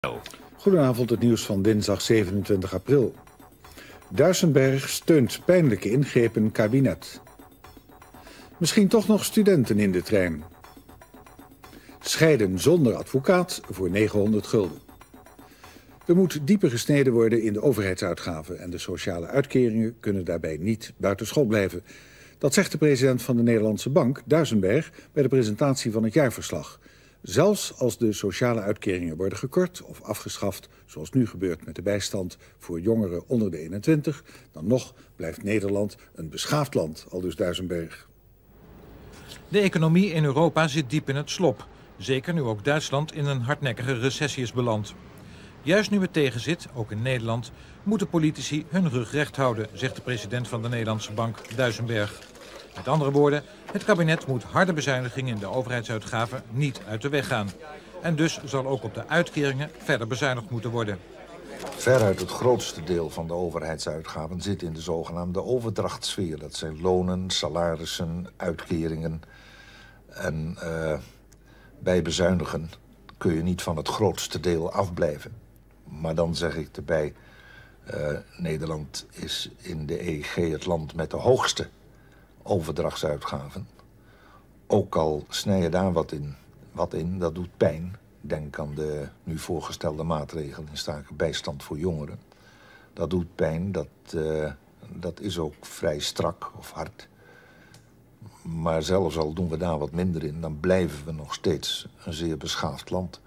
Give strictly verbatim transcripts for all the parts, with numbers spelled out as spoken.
Goedenavond, het nieuws van dinsdag zevenentwintig april. Duisenberg steunt pijnlijke ingrepen kabinet. Misschien toch nog studenten in de trein. Scheiden zonder advocaat voor negenhonderd gulden. Er moet dieper gesneden worden in de overheidsuitgaven en de sociale uitkeringen kunnen daarbij niet buitenschot blijven. Dat zegt de president van de Nederlandse Bank, Duisenberg, bij de presentatie van het jaarverslag. Zelfs als de sociale uitkeringen worden gekort of afgeschaft, zoals nu gebeurt met de bijstand voor jongeren onder de eenentwintig, dan nog blijft Nederland een beschaafd land, aldus Duisenberg. De economie in Europa zit diep in het slop. Zeker nu ook Duitsland in een hardnekkige recessie is beland. Juist nu het tegenzit, ook in Nederland, moeten politici hun rug recht houden, zegt de president van de Nederlandse Bank, Duisenberg. Met andere woorden, het kabinet moet harde bezuinigingen in de overheidsuitgaven niet uit de weg gaan. En dus zal ook op de uitkeringen verder bezuinigd moeten worden. Veruit het grootste deel van de overheidsuitgaven zit in de zogenaamde overdrachtssfeer. Dat zijn lonen, salarissen, uitkeringen. En uh, bij bezuinigen kun je niet van het grootste deel afblijven. Maar dan zeg ik erbij, uh, Nederland is in de E G het land met de hoogste overdrachtsuitgaven. Ook al snij je daar wat in, wat in, dat doet pijn. Denk aan de nu voorgestelde maatregelen in stake bijstand voor jongeren. Dat doet pijn, dat, uh, dat is ook vrij strak of hard. Maar zelfs al doen we daar wat minder in, dan blijven we nog steeds een zeer beschaafd land.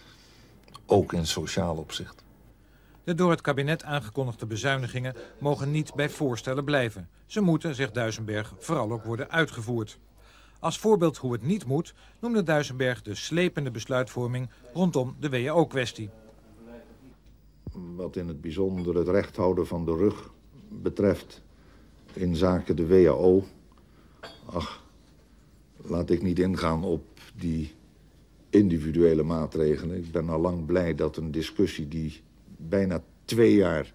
Ook in sociaal opzicht. De door het kabinet aangekondigde bezuinigingen mogen niet bij voorstellen blijven. Ze moeten, zegt Duisenberg, vooral ook worden uitgevoerd. Als voorbeeld hoe het niet moet, noemde Duisenberg de slepende besluitvorming rondom de W A O-kwestie. Wat in het bijzonder het recht houden van de rug betreft in zaken de W A O. Ach, laat ik niet ingaan op die individuele maatregelen. Ik ben al lang blij dat een discussie die bijna twee jaar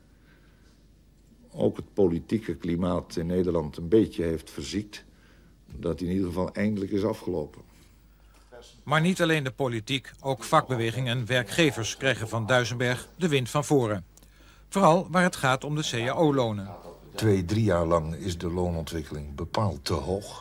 ook het politieke klimaat in Nederland een beetje heeft verziekt, dat in ieder geval eindelijk is afgelopen. Maar niet alleen de politiek, ook vakbeweging en werkgevers krijgen van Duisenberg de wind van voren. Vooral waar het gaat om de C A O-lonen. Twee, drie jaar lang is de loonontwikkeling bepaald te hoog.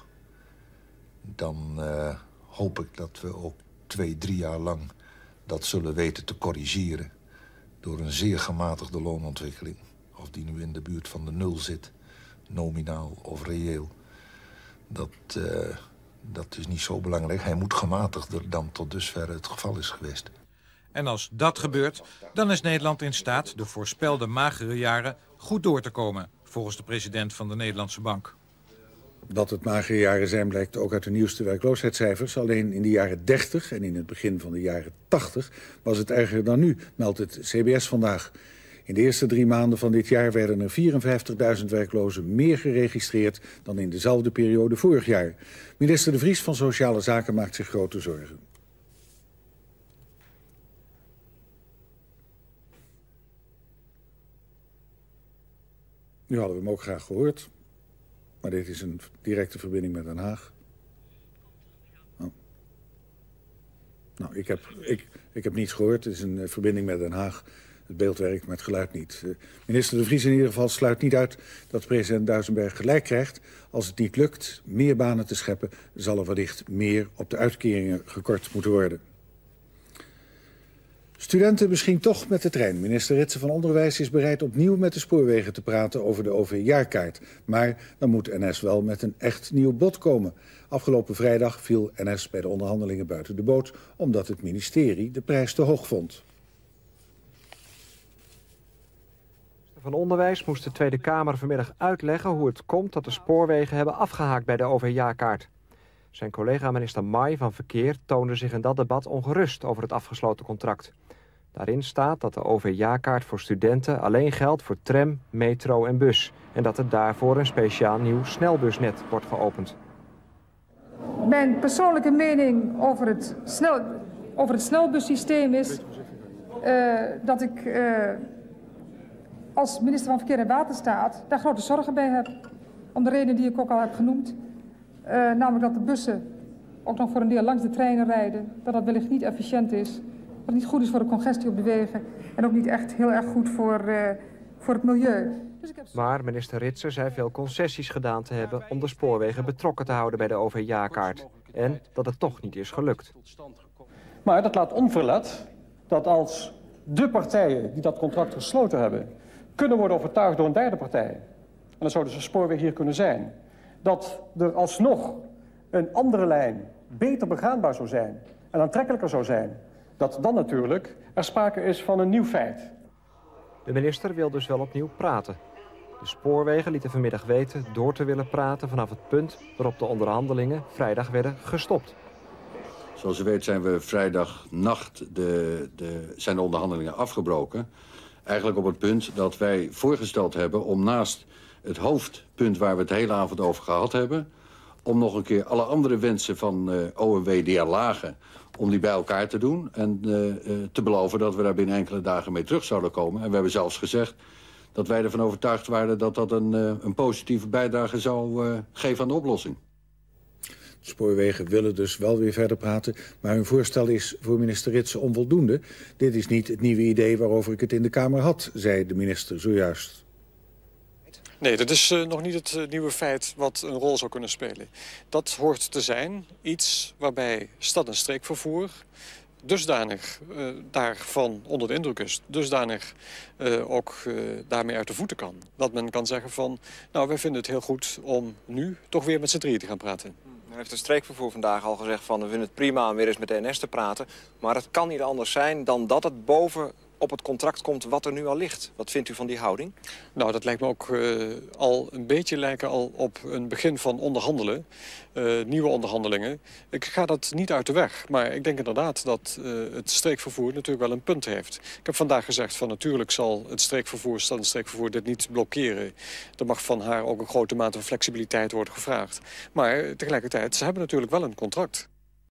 Dan uh, hoop ik dat we ook twee, drie jaar lang dat zullen weten te corrigeren door een zeer gematigde loonontwikkeling. Of die nu in de buurt van de nul zit, nominaal of reëel. Dat, uh, dat is niet zo belangrijk. Hij moet gematigder dan tot dusver het geval is geweest. En als dat gebeurt, dan is Nederland in staat de voorspelde magere jaren goed door te komen, volgens de president van de Nederlandse Bank. Dat het magere jaren zijn blijkt ook uit de nieuwste werkloosheidscijfers. Alleen in de jaren dertig en in het begin van de jaren tachtig was het erger dan nu, meldt het C B S vandaag. In de eerste drie maanden van dit jaar werden er vierenvijftigduizend werklozen meer geregistreerd dan in dezelfde periode vorig jaar. Minister De Vries van Sociale Zaken maakt zich grote zorgen. Nu hadden we hem ook graag gehoord. Maar dit is een directe verbinding met Den Haag. Oh. Nou, ik heb, ik, ik heb niets gehoord. Het is een uh, verbinding met Den Haag. Het beeld werkt, maar het geluid niet. Uh, minister De Vries in ieder geval sluit niet uit dat president Duisenberg gelijk krijgt. Als het niet lukt meer banen te scheppen, zal er wellicht meer op de uitkeringen gekort moeten worden. Studenten misschien toch met de trein. Minister Ritsen van Onderwijs is bereid opnieuw met de spoorwegen te praten over de O V-jaarkaart. Maar dan moet N S wel met een echt nieuw bod komen. Afgelopen vrijdag viel N S bij de onderhandelingen buiten de boot, omdat het ministerie de prijs te hoog vond. Van Onderwijs moest de Tweede Kamer vanmiddag uitleggen hoe het komt dat de spoorwegen hebben afgehaakt bij de O V-jaarkaart. Zijn collega minister Mai van Verkeer toonde zich in dat debat ongerust over het afgesloten contract. Daarin staat dat de O V-jaarkaart voor studenten alleen geldt voor tram, metro en bus. En dat er daarvoor een speciaal nieuw snelbusnet wordt geopend. Mijn persoonlijke mening over het, snel, over het snelbussysteem is uh, dat ik uh, als minister van Verkeer en Waterstaat daar grote zorgen bij heb. Om de reden die ik ook al heb genoemd. Uh, namelijk dat de bussen ook nog voor een deel langs de treinen rijden. Dat dat wellicht niet efficiënt is. Wat niet goed is voor de congestie op de wegen en ook niet echt heel erg goed voor, uh, voor het milieu. Dus ik heb... Maar minister Ritsen zei veel concessies gedaan te hebben om de spoorwegen betrokken te houden bij de O V J-kaart. En dat het toch niet is gelukt. Maar dat laat onverlet dat als de partijen die dat contract gesloten hebben kunnen worden overtuigd door een derde partij, en dat zou dus een spoorweg hier kunnen zijn, dat er alsnog een andere lijn beter begaanbaar zou zijn en aantrekkelijker zou zijn, dat dan natuurlijk er sprake is van een nieuw feit. De minister wil dus wel opnieuw praten. De spoorwegen lieten vanmiddag weten door te willen praten vanaf het punt waarop de onderhandelingen vrijdag werden gestopt. Zoals u weet zijn we vrijdagnacht de, de, zijn de onderhandelingen afgebroken. Eigenlijk op het punt dat wij voorgesteld hebben om naast het hoofdpunt waar we het de hele avond over gehad hebben, om nog een keer alle andere wensen van uh, O M W die er lagen, om die bij elkaar te doen en uh, uh, te beloven dat we daar binnen enkele dagen mee terug zouden komen. En we hebben zelfs gezegd dat wij ervan overtuigd waren dat dat een, uh, een positieve bijdrage zou uh, geven aan de oplossing. De spoorwegen willen dus wel weer verder praten, maar hun voorstel is voor minister Ritsen onvoldoende. Dit is niet het nieuwe idee waarover ik het in de Kamer had, zei de minister zojuist. Nee, dat is uh, nog niet het uh, nieuwe feit wat een rol zou kunnen spelen. Dat hoort te zijn iets waarbij stad- en streekvervoer dusdanig uh, daarvan onder de indruk is, dusdanig uh, ook uh, daarmee uit de voeten kan. Dat men kan zeggen van, nou, wij vinden het heel goed om nu toch weer met z'n drieën te gaan praten. Men heeft de streekvervoer vandaag al gezegd van, we vinden het prima om weer eens met de N S te praten. Maar het kan niet anders zijn dan dat het boven op het contract komt wat er nu al ligt. Wat vindt u van die houding? Nou, dat lijkt me ook uh, al een beetje lijken al op een begin van onderhandelen. Uh, nieuwe onderhandelingen. Ik ga dat niet uit de weg. Maar ik denk inderdaad dat uh, het streekvervoer natuurlijk wel een punt heeft. Ik heb vandaag gezegd van natuurlijk zal het streekvervoer, stad- en streekvervoer dit niet blokkeren. Er mag van haar ook een grote mate van flexibiliteit worden gevraagd. Maar tegelijkertijd, ze hebben natuurlijk wel een contract.